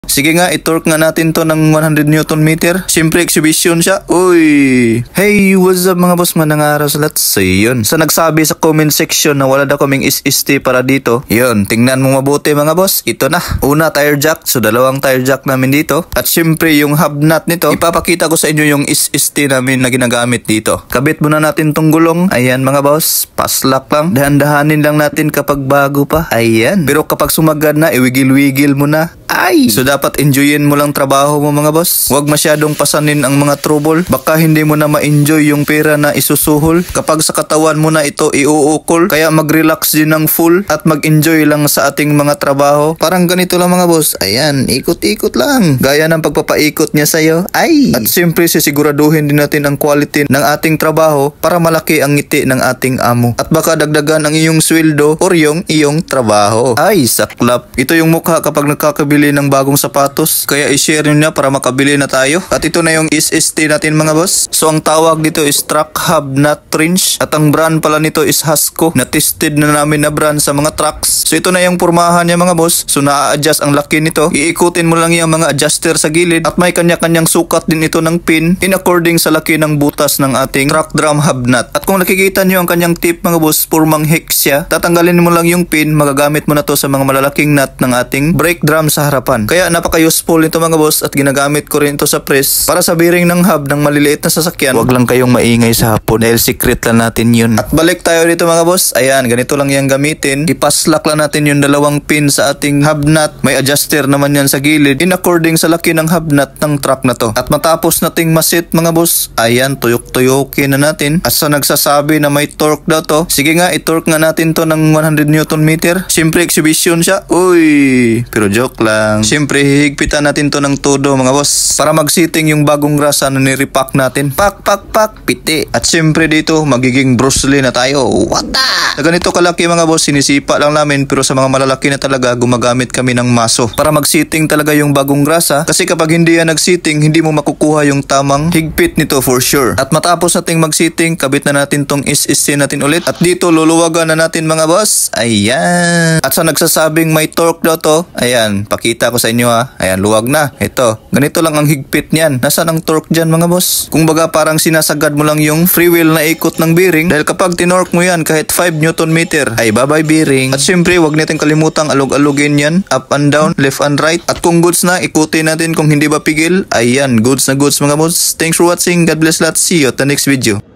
Sige nga, i-torque nga natin to ng 100 Newton meter. Siyempre, exhibition siya. Uy! Hey, what's up mga boss? Manang araw sa lahat. So yun. Sa nagsabi sa comment section na wala daw kaming SST para dito. Yun, tingnan mo mabuti mga boss. Ito na. Una, tire jack. So dalawang tire jack namin dito. At siyempre, yung hub nut nito, ipapakita ko sa inyo yung SST namin na ginagamit dito. Kabit muna natin tong gulong. Ayan mga boss. Paslak lang. Dahan-dahanin lang natin kapag bago pa. Ayan. Pero kapag sumagad na, iwigil-wigil mo na. Ay! So dapat enjoyin mo lang trabaho mo mga boss. Huwag masyadong pasanin ang mga trouble. Baka hindi mo na ma-enjoy yung pera na isusuhol. Kapag sa katawan mo na ito iuukol. Kaya mag-relax din ng full at mag-enjoy lang sa ating mga trabaho. Parang ganito lang mga boss. Ayan, ikot-ikot lang. Gaya ng pagpapaikot niya sa'yo. Ay! At siyempre sisiguraduhin din natin ang quality ng ating trabaho para malaki ang ngiti ng ating amo. At baka dagdagan ang iyong sweldo or yung iyong trabaho. Ay, saklap. Ito yung mukha kapag nagkakabili ng bagong sapatos. Kaya i-share nyo na para makabili na tayo. At ito na yung SST natin mga boss. So ang tawag dito is Truck Hub Nut Wrench. At ang brand pala nito is Hasco. Na-tested na namin na brand sa mga trucks. So ito na yung pormahan niya mga boss. So na-adjust ang laki nito. Iikutin mo lang yung mga adjuster sa gilid. At may kanya-kanyang sukat din ito ng pin in according sa laki ng butas ng ating truck drum hub nut. At kung nakikita nyo ang kanyang tip mga boss, pormang hex siya. Tatanggalin mo lang yung pin. Magagamit mo na to sa mga malalaking nut ng ating brake drum sa harapan. Kaya napaka-useful nito mga boss at ginagamit ko rin ito sa press para sa bearing ng hub ng maliliit na sasakyan. Huwag lang kayong maingay sa hapon dahil secret lang natin yun. At balik tayo dito mga boss. Ayan, ganito lang yung gamitin. Ipaslak lang natin yung dalawang pin sa ating hub nut. May adjuster naman yan sa gilid in according sa laki ng hub nut ng truck na to. At matapos nating masit mga boss, ayan, tuyok-tuyokin na natin. At sa nagsasabi na may torque daw to, sige nga, i-torque nga natin to ng 100 Newton meter. Siyempre, exhibition siya. Uy! Pero joke lang. Siyempre, hihigpitan natin to ng todo mga boss para mag-sitting yung bagong grasa na nirepack natin. Pak, pak, pak, piti. At siyempre dito, magiging Bruce Lee na tayo. What the? Sa ganito kalaki mga boss, sinisipa lang namin pero sa mga malalaki na talaga, gumagamit kami ng maso para mag-sitting talaga yung bagong grasa kasi kapag hindi yan nag-sitting, hindi mo makukuha yung tamang higpit nito for sure. At matapos nating mag-sitting, kabit na natin tong SST natin ulit. At dito, luluwagan na natin mga boss. Ayan. At sa nagsasabing may torque daw to, ayan, pakita ko sa inyo ha. Ayan, luwag na. Ito. Ganito lang ang higpit niyan. Nasaan ang torque dyan mga boss? Kung baga parang sinasagad mo lang yung freewheel na ikot ng bearing dahil kapag tinorque mo yan kahit 5 Newton meter ay bye-bye bearing. At syempre, wag natin kalimutang alog-alogin yan. Up and down, left and right. At kung goods na, ikutin natin kung hindi ba pigil. Ayan, goods na goods mga boss. Thanks for watching. God bless lahat. See you at the next video.